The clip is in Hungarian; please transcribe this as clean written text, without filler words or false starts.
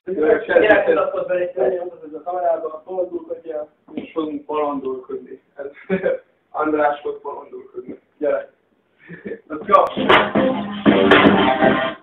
Kérek, mutatkozz be, és mutatkozz a kamerába, bolondulkodjál. Most fogunk bolondulkodni. András fog bolondulkodni. Gyere! Let's go!